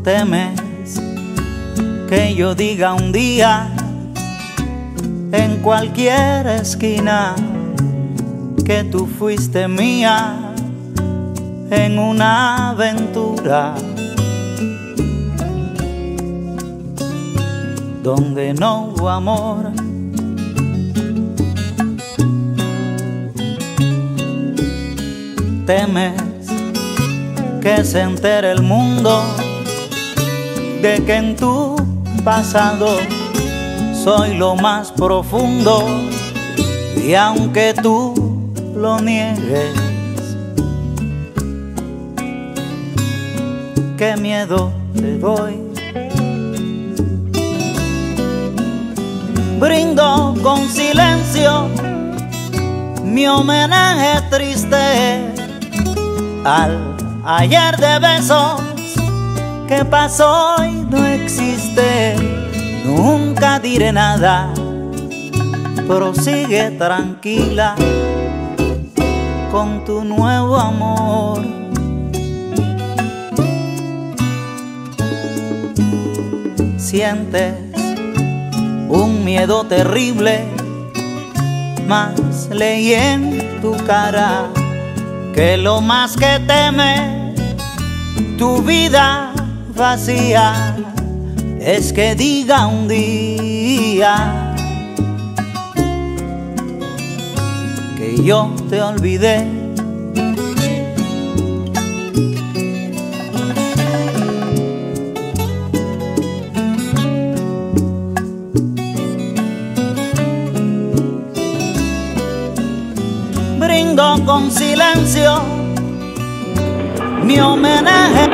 Temes que yo diga un día en cualquier esquina que tú fuiste mía en una aventura donde no hubo amor. Temes que se entere el mundo de que en tu pasado soy lo más profundo, y aunque tú lo niegues, qué miedo te doy. Brindo con silencio mi homenaje triste al ayer de besos que pasó y no existe. Nunca diré nada, prosigue tranquila con tu nuevo amor. Sientes un miedo terrible, mas leí en tu cara que lo más que teme tu vida vacía es que diga un día que yo te olvidé. Brindo con silencio mi homenaje